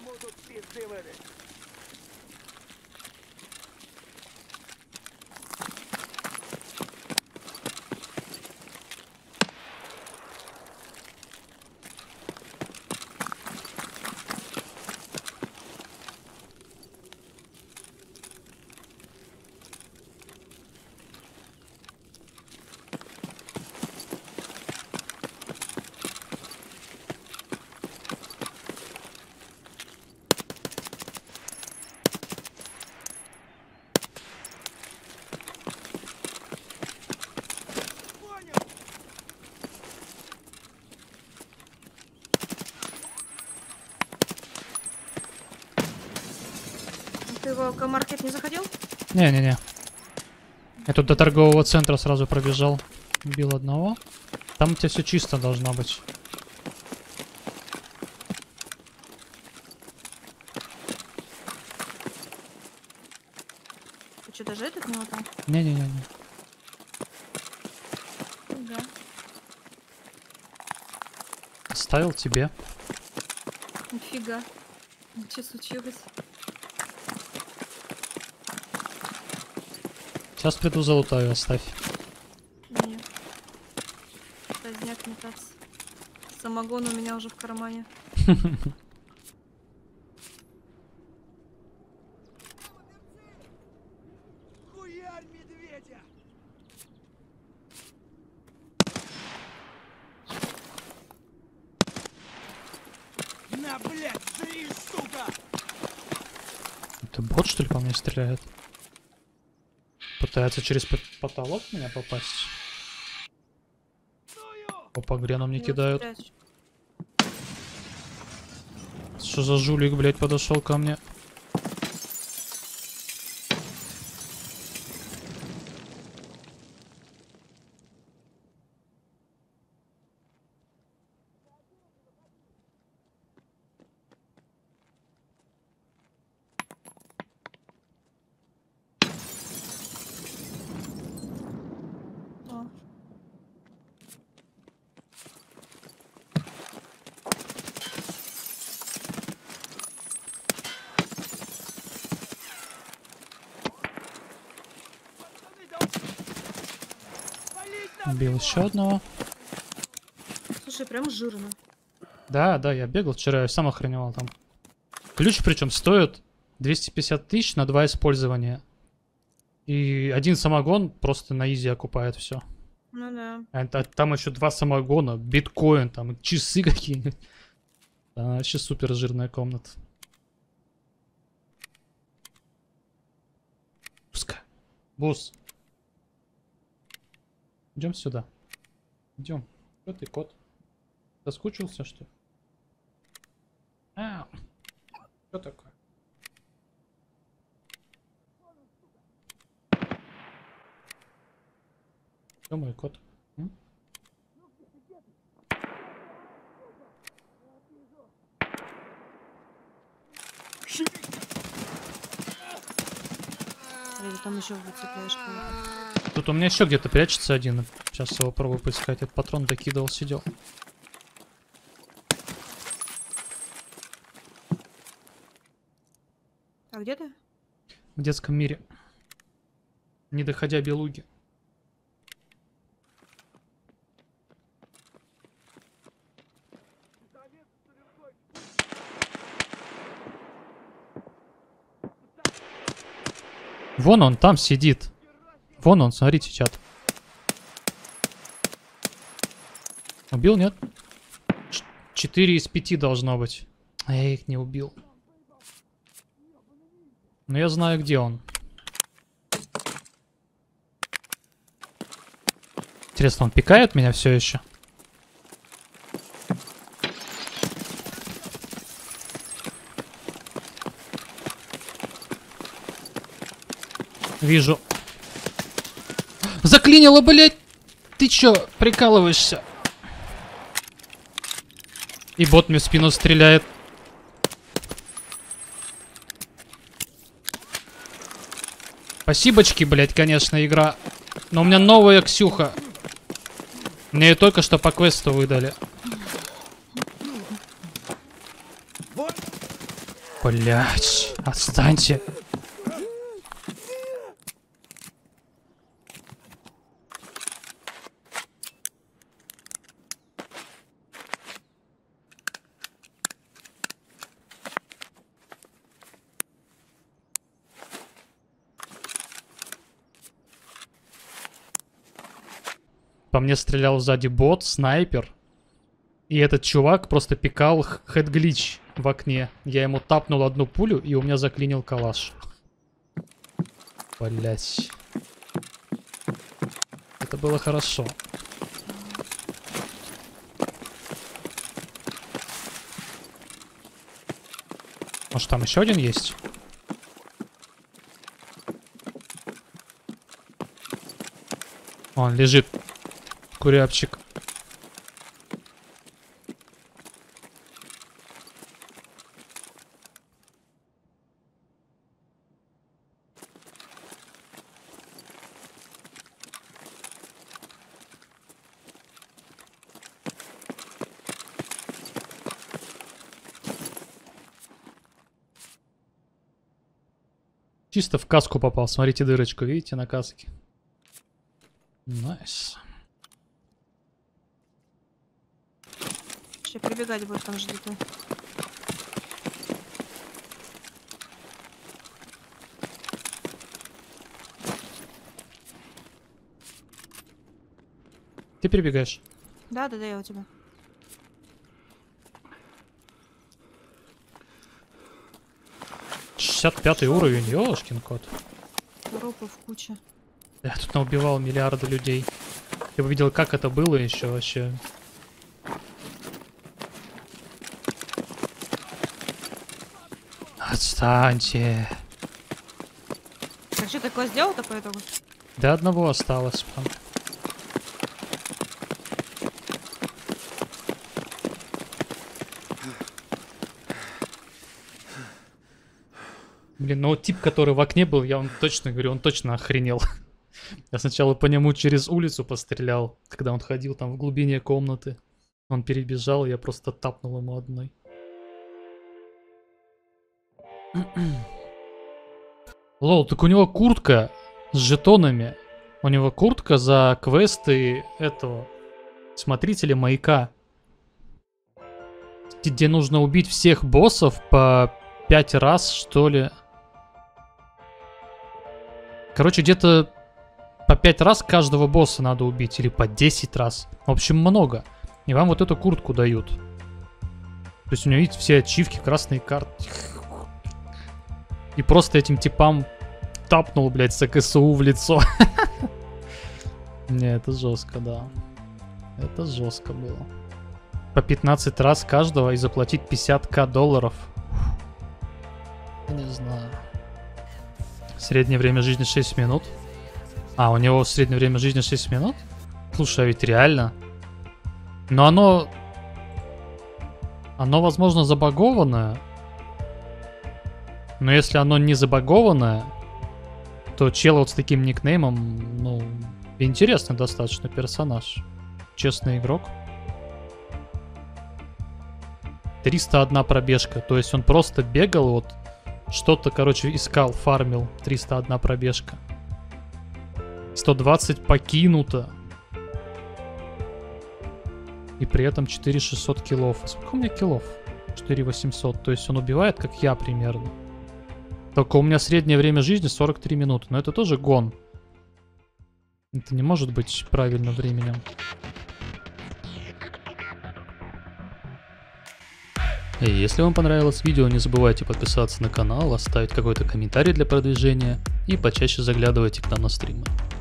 Ты в алкомаркет не заходил? Не-не-не. Я тут до торгового центра сразу пробежал. Убил одного. Там у тебя все чисто должно быть. Ты что, даже этот не латал? Не-не-не. Да. Оставил тебе. Нифига. Что случилось? Сейчас приду залутаю, оставь. Нет. Поздняк метаться. Самогон у меня уже в кармане. Хуярь медведя! На, блядь, жри, сука! Это бот, что ли, по мне стреляет? Пытается через потолок в меня попасть. Опа, греном не кидают. Что за жулик, блядь, подошел ко мне? Убил еще одного. Слушай, прям жирно. Да, да, я бегал вчера, я сам охреневал там. Ключ причем стоит 250 тысяч на 2 использования. И один самогон просто на изи окупает все. Ну да. А там еще 2 самогона, биткоин, там часы какие-нибудь. Да, вообще супер жирная комната. Пускай. Босс. Идем сюда. Идем. Что ты, кот? Соскучился, что ли? Что такое? Что мой кот? Или там еще выцепляешь кого-то. Тут у меня еще где-то прячется один. Сейчас его пробую поискать. Этот патрон докидывал, сидел. А где ты? В детском мире. Не доходя Белуги. Вон он там сидит. Вон он, смотрите, чат. Убил, нет? 4 из 5 должно быть. А я их не убил. Но я знаю, где он. Интересно, он пикает меня все еще? Вижу. Заклинило, блять! Ты чё, прикалываешься? И бот мне в спину стреляет. Спасибочки, блять, конечно, игра. Но у меня новая Ксюха. Мне ее только что по квесту выдали. Блять, отстаньте. По мне стрелял сзади бот, снайпер. И этот чувак просто пикал хэдглич в окне. Я ему тапнул одну пулю, и у меня заклинил калаш. Блять. Это было хорошо. Может, там еще один есть? Он лежит. Куряпчик. Чисто в каску попал. Смотрите дырочку, видите, на каске. Найс. Сейчас прибегать будет, там ждет. Ты перебегаешь. Да, я у тебя. Пятый уровень, ёшкин кот. Трупов куча. Я тут наубивал миллиарды людей. Я бы видел, как это было еще вообще. Отстаньте. Так что такое сделал-то по итогу? До одного осталось. Прям. Блин, ну вот тип, который в окне был, я вам точно говорю, он точно охренел. Я сначала по нему через улицу пострелял, когда он ходил там в глубине комнаты. Он перебежал, я просто тапнул ему одной. Лол, так у него куртка с жетонами. У него куртка за квесты этого смотрителя маяка. Где нужно убить всех боссов по 5 раз, что ли. Короче, где-то по 5 раз каждого босса надо убить. Или по 10 раз. В общем, много. И вам вот эту куртку дают. То есть у него, видите, все ачивки, красные карты. И просто этим типам тапнул, блядь, с АКСУ в лицо. Не, это жестко, да. Это жестко было. По 15 раз каждого и заплатить 50к долларов. Не знаю. Среднее время жизни 6 минут. А, у него среднее время жизни 6 минут? Слушай, а ведь реально. Но оно, возможно, забагованное. Но если оно не забагованное, то чел вот с таким никнеймом, ну, интересный достаточно персонаж. Честный игрок. 301 пробежка. То есть он просто бегал, вот, что-то, короче, искал, фармил. 301 пробежка. 120 покинуто. И при этом 4600 киллов. Сколько у меня киллов? 4800. То есть он убивает, как я примерно. Только у меня среднее время жизни 43 минуты. Но это тоже гон. Это не может быть правильным временем. И если вам понравилось видео, не забывайте подписаться на канал, оставить какой-то комментарий для продвижения и почаще заглядывайте к нам на стримы.